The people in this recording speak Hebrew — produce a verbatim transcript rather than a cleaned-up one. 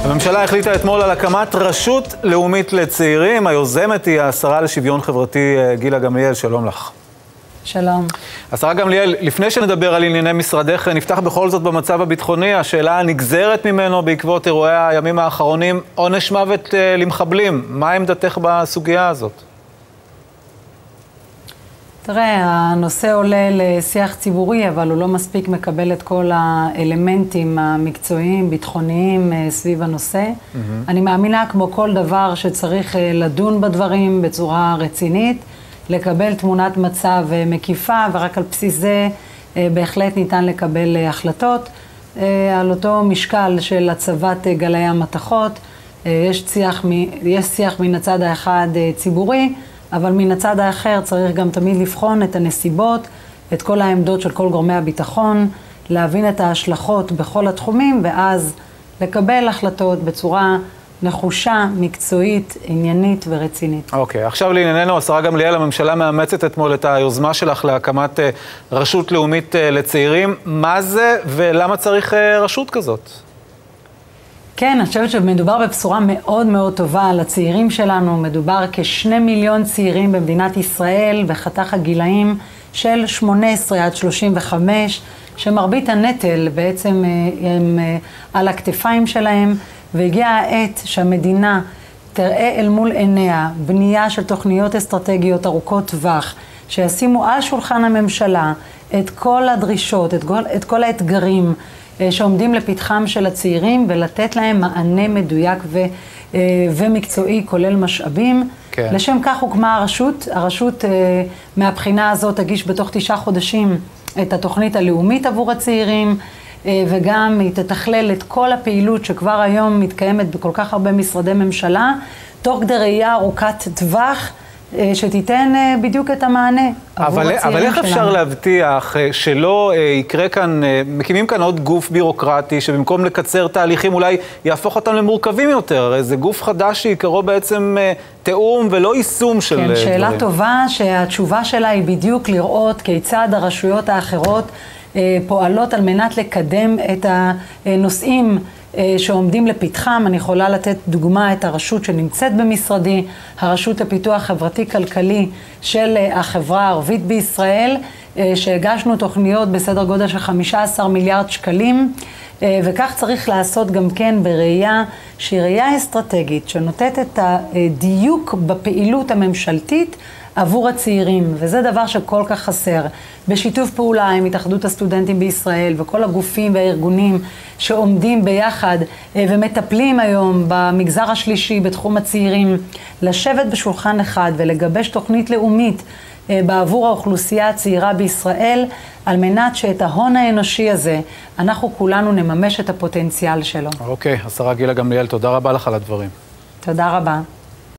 הממשלה החליטה אתמול על הקמת רשות לאומית לצעירים. היוזמת היא השרה לשוויון חברתי גילה גמליאל. שלום לך. שלום. השרה גמליאל, לפני שנדבר על ענייני משרדך, נפתח בכל זאת במצב הביטחוני. השאלה הנגזרת ממנו בעקבות אירועי הימים האחרונים, עונש מוות למחבלים. מה עמדתך בסוגיה הזאת? תראה, הנושא עולה לשיח ציבורי, אבל הוא לא מספיק מקבל את כל האלמנטים המקצועיים, ביטחוניים סביב הנושא. Mm-hmm. אני מאמינה, כמו כל דבר, שצריך לדון בדברים בצורה רצינית, לקבל תמונת מצב מקיפה, ורק על בסיס זה בהחלט ניתן לקבל החלטות. על אותו משקל של הצבת גלי המתכות, יש שיח, יש שיח מן הצד האחד ציבורי, אבל מן הצד האחר צריך גם תמיד לבחון את הנסיבות, את כל העמדות של כל גורמי הביטחון, להבין את ההשלכות בכל התחומים, ואז לקבל החלטות בצורה נחושה, מקצועית, עניינית ורצינית. אוקיי, עכשיו לענייננו, השרה גמליאל, הממשלה מאמצת אתמול את היוזמה שלך להקמת רשות לאומית לצעירים. מה זה ולמה צריך רשות כזאת? כן, אני חושבת שמדובר בבשורה מאוד מאוד טובה לצעירים שלנו. מדובר כשני מיליון צעירים במדינת ישראל בחתך הגילאים של שמונה עשרה עד שלושים וחמש, שמרבית הנטל בעצם הם על הכתפיים שלהם, והגיעה העת שהמדינה תראה אל מול עיניה בנייה של תוכניות אסטרטגיות ארוכות טווח, שישימו על שולחן הממשלה את כל הדרישות, את כל, את כל האתגרים שעומדים לפתחם של הצעירים, ולתת להם מענה מדויק ו, ומקצועי, כולל משאבים. כן. לשם כך הוקמה הרשות. הרשות מהבחינה הזאת תגיש בתוך תשעה חודשים את התוכנית הלאומית עבור הצעירים, וגם היא תתכלל את כל הפעילות שכבר היום מתקיימת בכל כך הרבה משרדי ממשלה, תוך כדי ראייה ארוכת טווח, שתיתן בדיוק את המענה עבור הצעירים שלנו. אבל איך אפשר להבטיח שלא יקרה כאן, מקימים כאן עוד גוף בירוקרטי, שבמקום לקצר תהליכים אולי יהפוך אותם למורכבים יותר? זה גוף חדש שעיקרו בעצם תיאום ולא יישום של דברים. כן, שאלה טובה, שהתשובה שלה היא בדיוק לראות כיצד הרשויות האחרות פועלות על מנת לקדם את הנושאים שעומדים לפתחם. אני יכולה לתת דוגמה את הרשות שנמצאת במשרדי, הרשות לפיתוח חברתי-כלכלי של החברה הערבית בישראל, שהגשנו תוכניות בסדר גודל של חמישה עשר מיליארד שקלים, וכך צריך לעשות גם כן בראייה שהיא ראייה אסטרטגית, שנותנת את הדיוק בפעילות הממשלתית עבור הצעירים, וזה דבר שכל כך חסר. בשיתוף פעולה עם התאחדות הסטודנטים בישראל וכל הגופים והארגונים שעומדים ביחד ומטפלים היום במגזר השלישי בתחום הצעירים, לשבת בשולחן אחד ולגבש תוכנית לאומית בעבור האוכלוסייה הצעירה בישראל, על מנת שאת ההון האנושי הזה אנחנו כולנו נממש את הפוטנציאל שלו. אוקיי, השרה גילה גמליאל, תודה רבה לך על הדברים. תודה רבה.